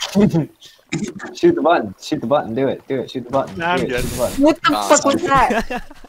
Shoot the button. Shoot the button. Do it. Do it. Shoot the button. Nah, I'm do it. good. Shoot the button. What the fuck was that?